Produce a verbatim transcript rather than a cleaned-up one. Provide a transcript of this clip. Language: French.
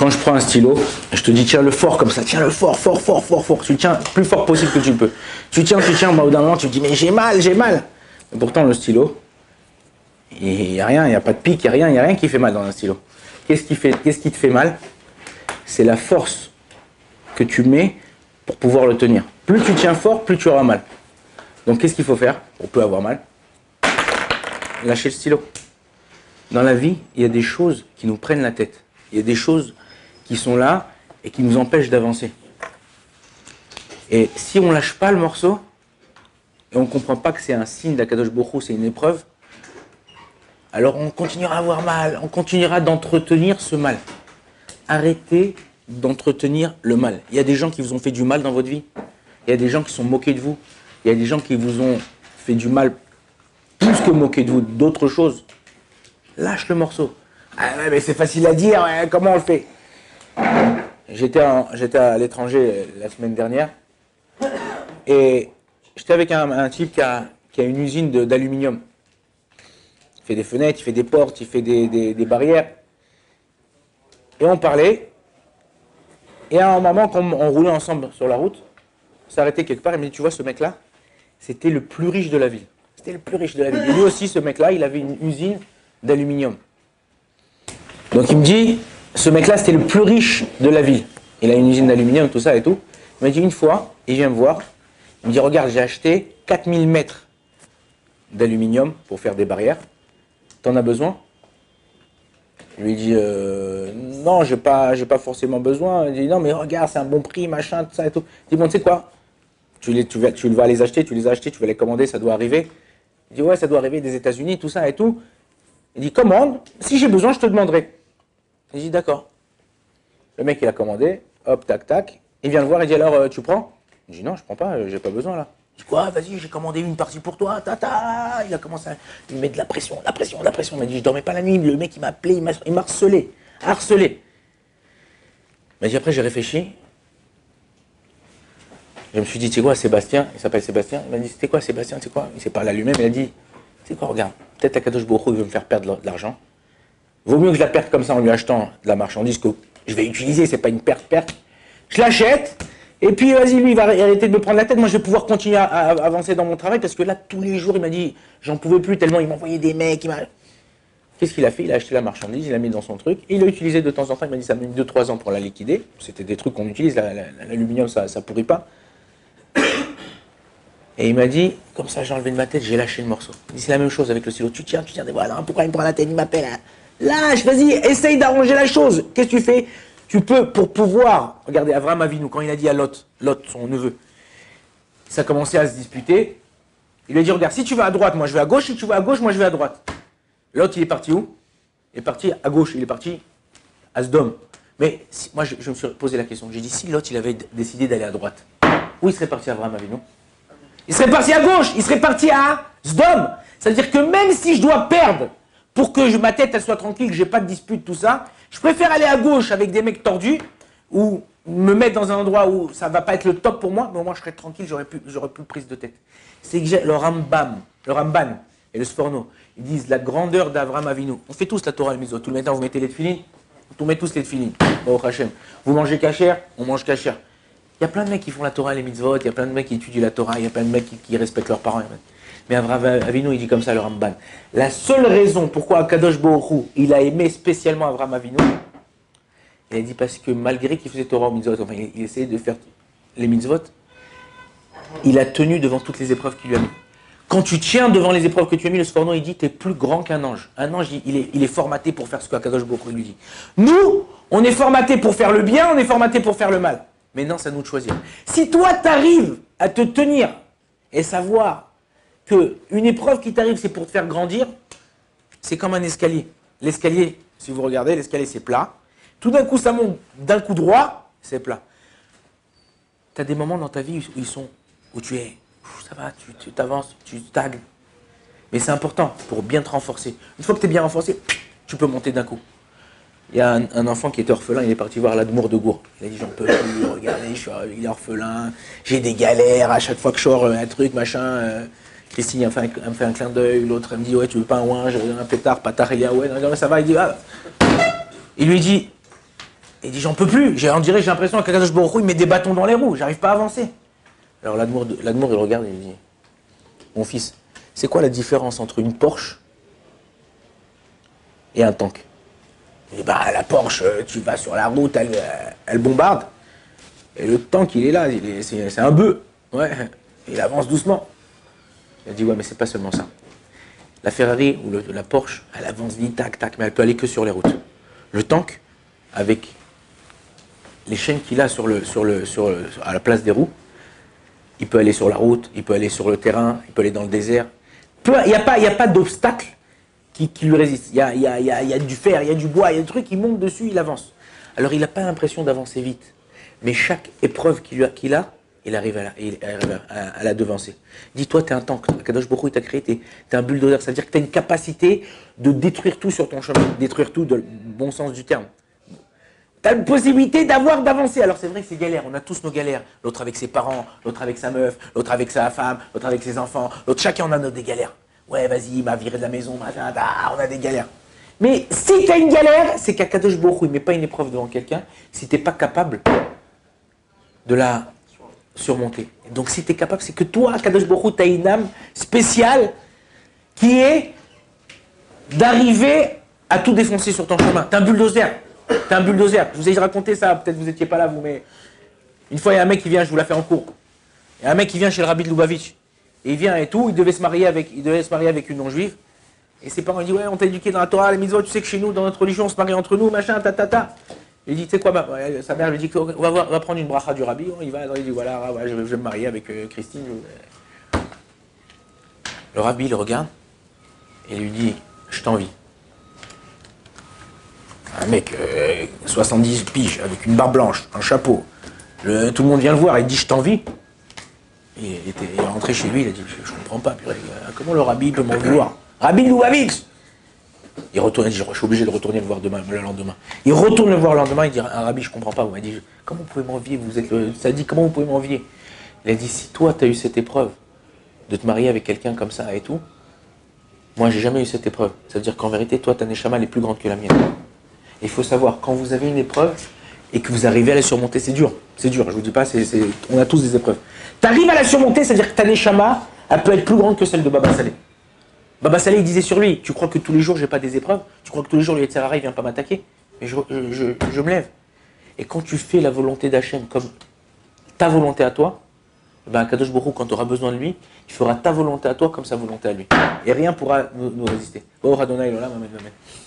quand je prends un stylo, je te dis tiens-le fort comme ça, tiens-le fort, fort, fort, fort, fort. Tu le tiens le plus fort possible que tu peux. Tu tiens, tu tiens, au bout d'un moment, tu te dis mais j'ai mal, j'ai mal. Et pourtant, le stylo, il n'y a rien, il n'y a pas de pic, il n'y a rien, il n'y a rien qui fait mal dans un stylo. Qu'est-ce qui fait, qu'est-ce qui te fait mal? C'est la force que tu mets pour pouvoir le tenir. Plus tu tiens fort, plus tu auras mal. Donc qu'est-ce qu'il faut faire pour peu avoir mal? Lâcher le stylo. Dans la vie, il y a des choses qui nous prennent la tête. Il y a des choses qui sont là et qui nous empêchent d'avancer. Et si on ne lâche pas le morceau, et on ne comprend pas que c'est un signe d'Akadosh Baruch Hu, c'est une épreuve, alors on continuera à avoir mal, on continuera d'entretenir ce mal. Arrêtez d'entretenir le mal. Il y a des gens qui vous ont fait du mal dans votre vie. Il y a des gens qui sont moqués de vous. Il y a des gens qui vous ont fait du mal plus que moquer de vous, d'autres choses. Lâche le morceau. Ah ouais, mais c'est facile à dire, ouais, comment on le fait? J'étais à l'étranger la semaine dernière et j'étais avec un, un type qui a, qui a une usine d'aluminium. Il fait des fenêtres, il fait des portes, il fait des, des, des barrières. Et on parlait. Et à un moment, quand on roulait ensemble sur la route, on s'est arrêté quelque part. Il me dit, tu vois, ce mec-là, c'était le plus riche de la ville. C'était le plus riche de la ville. Et lui aussi, ce mec-là, il avait une usine d'aluminium. Donc il me dit, ce mec-là, c'était le plus riche de la ville. Il a une usine d'aluminium, tout ça et tout. Il m'a dit une fois, il vient me voir, il me dit, regarde, j'ai acheté quatre mille mètres d'aluminium pour faire des barrières. T'en as besoin? Je lui dis, euh, non, j'ai pas, j'ai pas forcément besoin. Il dit, non, mais regarde, c'est un bon prix, machin, tout ça et tout. Il dit, bon, tu sais quoi? Tu, les, tu, vas, tu vas les acheter, tu les as achetés, tu vas les commander, ça doit arriver. Il dit, ouais, ça doit arriver des États-Unis, tout ça et tout. Il dit, commande, si j'ai besoin, je te demanderai. Il dit, d'accord. Le mec, il a commandé, hop, tac, tac. Il vient le voir, il dit, alors, euh, tu prends? Il dit, non, je prends pas, euh, j'ai pas besoin là. Il dit, quoi, vas-y, j'ai commandé une partie pour toi, tata. Il a commencé à lui mettre de la pression, la pression, la pression. Il m'a dit, je dormais pas la nuit, le mec, il m'a appelé, il m'a harcelé, harcelé. Il m'a dit, après, j'ai réfléchi. Je me suis dit, tu sais quoi, Sébastien, il s'appelle Sébastien. Il m'a dit, c'était quoi, Sébastien, tu sais quoi? Il s'est parlé à lui-même, il a dit, tu sais quoi, regarde, peut-être Akadosh Baruch Hu, il veut me faire perdre de l'argent. Vaut mieux que je la perde comme ça en lui achetant de la marchandise que je vais utiliser, c'est pas une perte-perte. Je l'achète, et puis vas-y, lui, il va arrêter de me prendre la tête. Moi, je vais pouvoir continuer à, à avancer dans mon travail, parce que là, tous les jours, il m'a dit, j'en pouvais plus, tellement il m'envoyait des mecs. Qu'est-ce qu'il a fait? Il a acheté la marchandise, il l'a mis dans son truc, et il l'a utilisé de temps en temps. Il m'a dit, ça m'a mis deux trois ans pour la liquider. C'était des trucs qu'on utilise, l'aluminium, ça, ça pourrit pas. Et il m'a dit, comme ça, j'ai enlevé de ma tête, j'ai lâché le morceau. Il dit, c'est la même chose avec le stylo. Tu tiens, tu tiens, voilà, pourquoi il me prend la tête, il m'appelle. Hein. Lâche, vas-y, essaye d'arranger la chose. Qu'est-ce que tu fais? Tu peux, pour pouvoir, regardez, Avraham Avinu, quand il a dit à Lot, Lot, son neveu, ça a commencé à se disputer. Il lui a dit, regarde, si tu vas à droite, moi je vais à gauche, si tu vas à gauche, moi je vais à droite. Lot, il est parti où? Il est parti à gauche, il est parti à Sdom. Mais si, moi, je, je me suis posé la question. J'ai dit, si Lot, il avait décidé d'aller à droite, où il serait parti Avraham Avinu? Il serait parti à gauche, il serait parti à Sdom. C'est-à-dire que même si je dois perdre pour que je, ma tête elle soit tranquille, que j'ai pas de dispute, tout ça, je préfère aller à gauche avec des mecs tordus ou me mettre dans un endroit où ça va pas être le top pour moi, mais au moins je serais tranquille, j'aurais plus, j'aurais plus prise de tête. C'est que le Rambam, le Ramban et le Sforno, ils disent la grandeur d'Avraham Avinu. On fait tous la Torah al Mitzvot. Tout le matin, vous mettez les tefilines, vous mettez tous les tefilines. Oh Hachem. Vous mangez kasher, on mange kasher. Il y a plein de mecs qui font la Torah et les mitzvot, il y a plein de mecs qui étudient la Torah, il y a plein de mecs qui, qui respectent leurs parents. Mais Avraham Avinu, il dit comme ça, le Ramban. La seule raison pourquoi Akadosh Baruch Hu, il a aimé spécialement Avraham Avinu, il a dit parce que malgré qu'il faisait Torah aux mitzvot, enfin il, il essayait de faire les mitzvot, il a tenu devant toutes les épreuves qu'il lui a mis. Quand tu tiens devant les épreuves que tu as mis, le Sforno, il dit, tu es plus grand qu'un ange. Un ange, il est, il est formaté pour faire ce qu'Akadosh Baruch Hu lui dit. Nous, on est formaté pour faire le bien, on est formaté pour faire le mal. Maintenant, c'est à nous de choisir. Si toi, tu arrives à te tenir et savoir qu'une épreuve qui t'arrive, c'est pour te faire grandir, c'est comme un escalier. L'escalier, si vous regardez, l'escalier, c'est plat. Tout d'un coup, ça monte d'un coup droit, c'est plat. Tu as des moments dans ta vie où, ils sont, où tu es, ça va, tu t'avances, tu stagnes. Mais c'est important pour bien te renforcer. Une fois que tu es bien renforcé, tu peux monter d'un coup. Il y a un, un enfant qui était orphelin, il est parti voir l'Admour de Gour. Il a dit, j'en peux plus, regardez, je suis il est orphelin, j'ai des galères, à chaque fois que je sors un truc, machin. Euh, Christine elle me, fait un, elle me fait un clin d'œil, l'autre elle me dit, ouais, tu veux pas un ouin, j'ai un pétard, patar, il y a ouais, non, ça va, il dit, ah. Il lui dit, il dit, j'en peux plus. On dirait, j'ai l'impression qu'Akadosh Baruch Hu, il met des bâtons dans les roues. J'arrive pas à avancer. Alors l'Admour, l'Admour, il regarde et il dit, mon fils, c'est quoi la différence entre une Porsche et un tank? Et bah la Porsche, tu vas sur la route, elle, elle bombarde. Et le tank, il est là, il est, c'est, c'est un bœuf. Ouais, il avance doucement. Il a dit, ouais, mais c'est pas seulement ça. La Ferrari ou le, la Porsche, elle avance vite, tac, tac, mais elle peut aller que sur les routes. Le tank, avec les chaînes qu'il a sur le, sur le, sur le, à la place des roues, il peut aller sur la route, il peut aller sur le terrain, il peut aller dans le désert. Il n'y a pas, il y a pas d'obstacle qui, qui lui résiste. Il y a, il y, a, il y, a, il y a du fer, il y a du bois, il y a des trucs, il monte dessus, il avance. Alors il n'a pas l'impression d'avancer vite. Mais chaque épreuve qu'il a, qu'il a, il arrive à la, il arrive à, à la devancer. Dis-toi, tu es un tank. Kadosh Baruch Hu, il t'a créé, tu es un bulldozer. Ça veut dire que tu as une capacité de détruire tout sur ton chemin. Détruire tout, dans le bon sens du terme. Tu as une possibilité d'avoir, d'avancer. Alors c'est vrai que c'est galère, on a tous nos galères. L'autre avec ses parents, l'autre avec sa meuf, l'autre avec sa femme, l'autre avec ses enfants, l'autre, chacun on a nos des galères. Ouais, vas-y, il m'a viré de la maison, machin, ah, on a des galères. Mais si tu as une galère, c'est qu'Akadosh Baruch Hu, il ne met pas une épreuve devant quelqu'un si tu n'es pas capable de la surmonter. Donc si tu es capable, c'est que toi, Akadosh Baruch Hu, tu as une âme spéciale qui est d'arriver à tout défoncer sur ton chemin. Tu es un bulldozer. T'es un bulldozer. Je vous ai raconté ça, peut-être vous n'étiez pas là, vous, mais une fois, il y a un mec qui vient, je vous l'ai fait en cours. Il y a un mec qui vient chez le rabbi de Lubavitch. Et il vient et tout, il devait se marier avec, il devait se marier avec une non-juive. Et ses parents, ils disent, ouais, on t'a éduqué dans la Torah, les mitzvot, tu sais que chez nous, dans notre religion, on se marie entre nous, machin, ta, ta, ta. Il dit, tu sais quoi, bah, ouais, sa mère lui dit, on va, voir, on va prendre une bracha du rabbi. Il va, il dit, voilà, ouais, je, vais, je vais me marier avec euh, Christine. Le rabbi, il regarde et lui dit, je t'envie. Un mec, euh, soixante-dix piges, avec une barbe blanche, un chapeau. Le, tout le monde vient le voir, il dit, je t'envie. Il, était, il est rentré chez lui, il a dit, je, je comprends pas, purée, comment le rabbi peut m'en vouloir? Rabbi Lubavitch. Il retourne, il dit, je suis obligé de retourner le voir demain, le lendemain. Il retourne le voir le lendemain, il dit, un rabbi, je comprends pas. Il dit, comment vous pouvez m'envier? Vous êtes le... Ça dit, comment vous pouvez m'envier? Il a dit, si toi, tu as eu cette épreuve de te marier avec quelqu'un comme ça et tout, moi, j'ai jamais eu cette épreuve. Ça veut dire qu'en vérité, toi, ta neshama, elle est plus grande que la mienne. Et il faut savoir, quand vous avez une épreuve et que vous arrivez à la surmonter, c'est dur. C'est dur, je vous dis pas, c'est, c'est... on a tous des épreuves. Tu arrives à la surmonter, c'est-à-dire que ta neshama, elle peut être plus grande que celle de Baba Saleh. Baba Saleh, il disait sur lui, tu crois que tous les jours, j'ai pas des épreuves? Tu crois que tous les jours, le Yetzer Hara, il vient pas m'attaquer? Mais je, je, je, je me lève. Et quand tu fais la volonté d'Hachem comme ta volonté à toi, ben Kadosh Baruch Hu, quand tu auras besoin de lui, il fera ta volonté à toi comme sa volonté à lui. Et rien pourra nous, nous résister. Oh, Adonai, Olam, Amen, Amen.